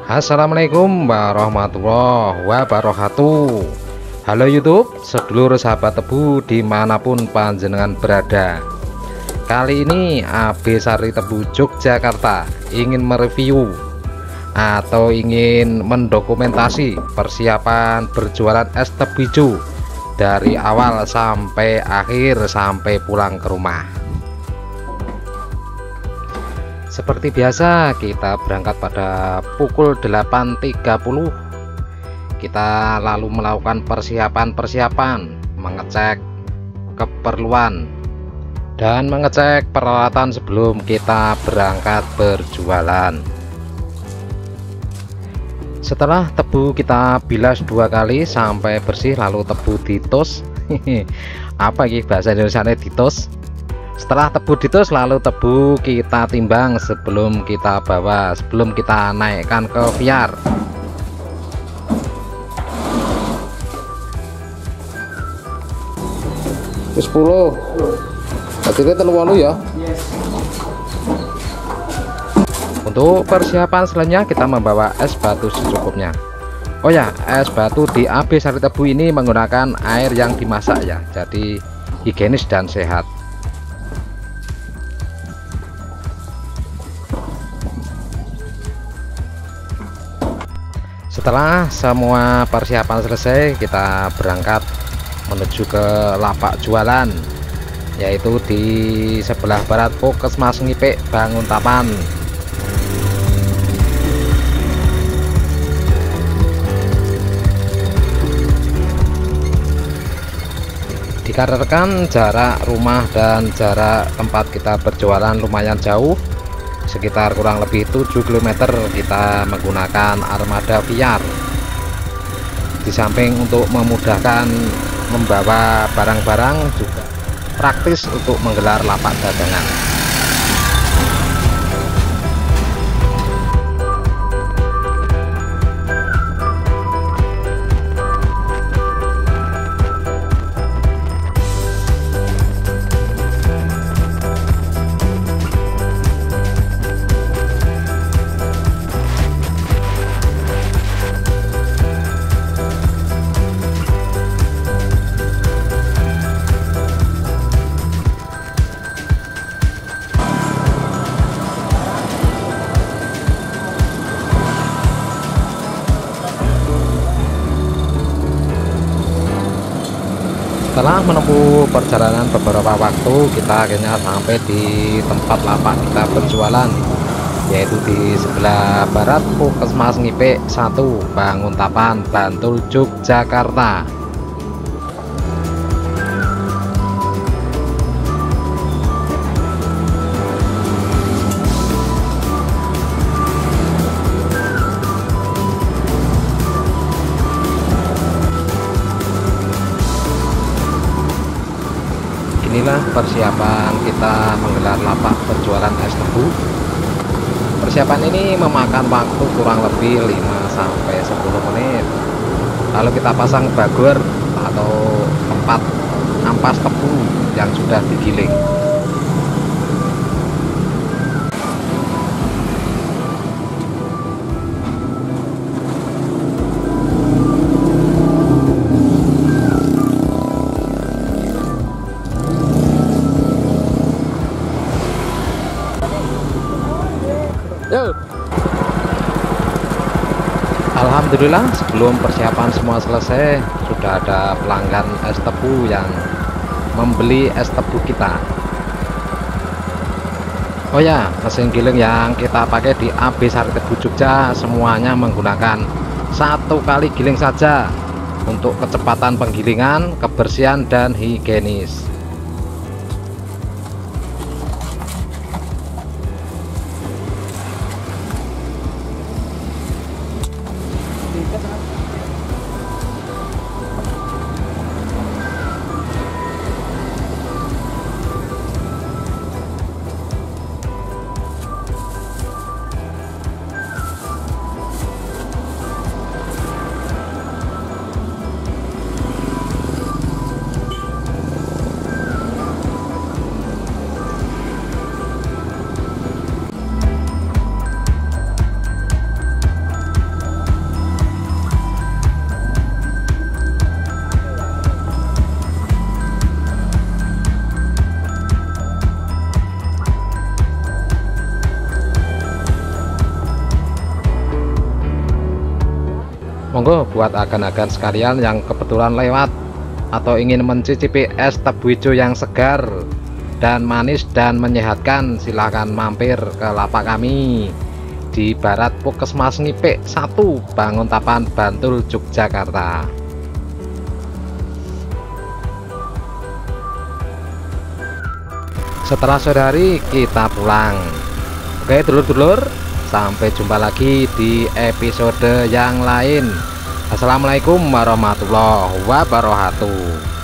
Assalamualaikum warahmatullahi wabarakatuh. Halo YouTube, sedulur sahabat tebu dimanapun panjenengan berada. Kali ini AB Sari Tebu Yogyakarta ingin mereview atau ingin mendokumentasi persiapan berjualan es tebu hijau dari awal sampai akhir, sampai pulang ke rumah. Seperti biasa, kita berangkat pada pukul 8.30. Kita lalu melakukan persiapan mengecek keperluan dan mengecek peralatan sebelum kita berangkat berjualan. Setelah tebu kita bilas 2 kali sampai bersih, lalu tebu ditos. Apa ini bahasa Indonesianya, ditos? Setelah tebu ditus, lalu tebu kita timbang sebelum kita bawa, sebelum kita naikkan ke viar. Terus 10 hasilnya terlalu ya. Untuk persiapan selanjutnya kita membawa es batu secukupnya. Oh ya, es batu di AB Sari Tebu ini menggunakan air yang dimasak ya, jadi higienis dan sehat. Setelah semua persiapan selesai, kita berangkat menuju ke lapak jualan, yaitu di sebelah barat Puskesmas Ngipik, Banguntapan. Dikarenakan jarak rumah dan jarak tempat kita berjualan lumayan jauh, sekitar kurang lebih 7 km, kita menggunakan armada viar. Di samping untuk memudahkan membawa barang-barang, juga praktis untuk menggelar lapak dagangan. Setelah menempuh perjalanan beberapa waktu, kita akhirnya sampai di tempat lapak kita berjualan, yaitu di sebelah barat Puskesmas Ngipik 1, Banguntapan, Bantul, Yogyakarta. Inilah persiapan kita menggelar lapak berjualan es tebu. Persiapan ini memakan waktu kurang lebih 5-10 menit. Lalu kita pasang bagor atau tempat ampas tebu yang sudah digiling. Alhamdulillah, sebelum persiapan semua selesai, sudah ada pelanggan es tebu yang membeli es tebu kita. Oh ya, mesin giling yang kita pakai di AB Sari Tebu Jogja semuanya menggunakan 1 kali giling saja untuk kecepatan penggilingan, kebersihan, dan higienis. Monggo buat agan-agan sekalian yang kebetulan lewat atau ingin mencicipi es tebu hijau yang segar dan manis dan menyehatkan, silahkan mampir ke lapak kami di Barat Puskesmas Ngipik 1, Banguntapan, Bantul, Yogyakarta. Setelah saudari kita pulang. Oke dulur-dulur, sampai jumpa lagi di episode yang lain. Assalamualaikum warahmatullahi wabarakatuh.